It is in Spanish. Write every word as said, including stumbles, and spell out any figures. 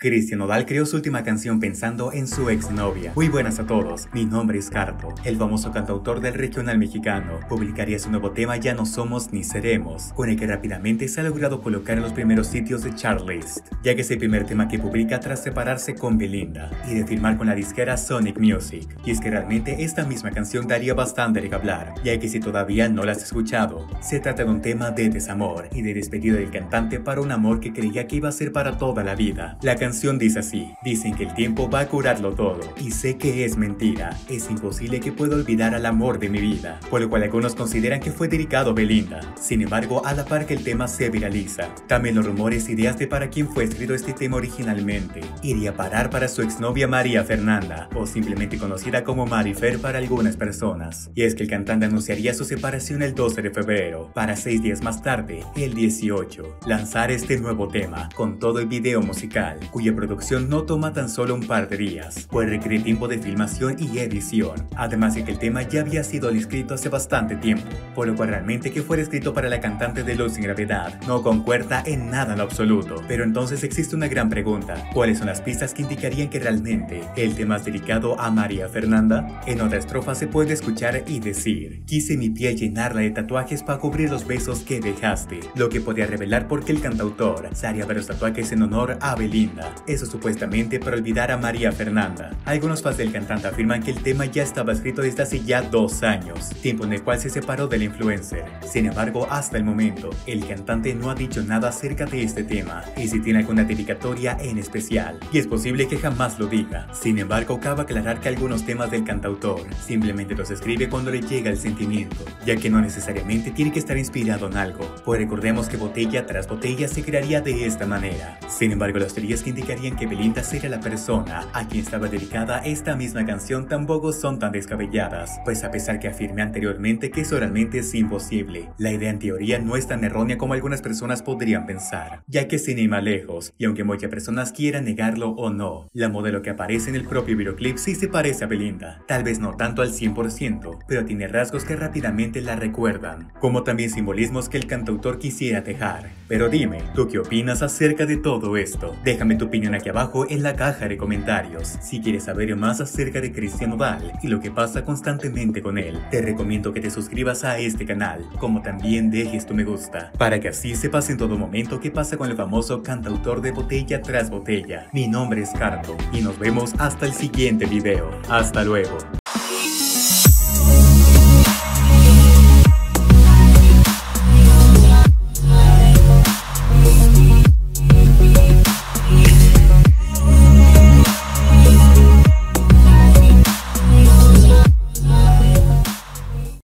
Cristian Nodal creó su última canción pensando en su exnovia. Muy buenas a todos, mi nombre es Carto. El famoso cantautor del regional mexicano publicaría su nuevo tema Ya no somos ni seremos, con el que rápidamente se ha logrado colocar en los primeros sitios de Chartlist, ya que es el primer tema que publica tras separarse con Belinda y de firmar con la disquera Sonic Music. Y es que realmente esta misma canción daría bastante de qué hablar, ya que si todavía no la has escuchado, se trata de un tema de desamor y de despedida del cantante para un amor que creía que iba a ser para toda la vida. La canción dice así: dicen que el tiempo va a curarlo todo, y sé que es mentira, es imposible que pueda olvidar al amor de mi vida, por lo cual algunos consideran que fue dedicado a Belinda. Sin embargo, a la par que el tema se viraliza, también los rumores y ideas de para quién fue escrito este tema originalmente iría a parar para su exnovia María Fernanda, o simplemente conocida como Marifer para algunas personas. Y es que el cantante anunciaría su separación el doce de febrero, para seis días más tarde, el dieciocho, lanzar este nuevo tema, con todo el video musical, cuya producción no toma tan solo un par de días, pues requiere tiempo de filmación y edición, además de que el tema ya había sido escrito hace bastante tiempo, por lo cual realmente que fuera escrito para la cantante de Luz sin Gravedad no concuerda en nada en lo absoluto. Pero entonces existe una gran pregunta: ¿cuáles son las pistas que indicarían que realmente el tema es dedicado a María Fernanda? En otra estrofa se puede escuchar y decir: quise mi piel llenarla de tatuajes para cubrir los besos que dejaste, lo que podría revelar por qué el cantautor se haría varios tatuajes en honor a Belinda. Eso supuestamente para olvidar a María Fernanda. Algunos fans del cantante afirman que el tema ya estaba escrito desde hace ya dos años, tiempo en el cual se separó del influencer. Sin embargo, hasta el momento, el cantante no ha dicho nada acerca de este tema, y si tiene alguna dedicatoria en especial, y es posible que jamás lo diga. Sin embargo, cabe aclarar que algunos temas del cantautor simplemente los escribe cuando le llega el sentimiento, ya que no necesariamente tiene que estar inspirado en algo, pues recordemos que botella tras botella se crearía de esta manera. Sin embargo, las teorías que indicarían que Belinda sería la persona a quien estaba dedicada esta misma canción tampoco son tan descabelladas, pues a pesar que afirmé anteriormente que eso realmente es imposible, la idea en teoría no es tan errónea como algunas personas podrían pensar, ya que sin ir más lejos, y aunque muchas personas quieran negarlo o no, la modelo que aparece en el propio videoclip sí se parece a Belinda, tal vez no tanto al cien por ciento, pero tiene rasgos que rápidamente la recuerdan, como también simbolismos que el cantautor quisiera dejar. Pero dime, ¿tú qué opinas acerca de todo esto? Déjame tu opinión aquí abajo en la caja de comentarios. Si quieres saber más acerca de Cristian Nodal y lo que pasa constantemente con él, te recomiendo que te suscribas a este canal, como también dejes tu me gusta, para que así sepas en todo momento qué pasa con el famoso cantautor de botella tras botella. Mi nombre es Carto y nos vemos hasta el siguiente video. Hasta luego.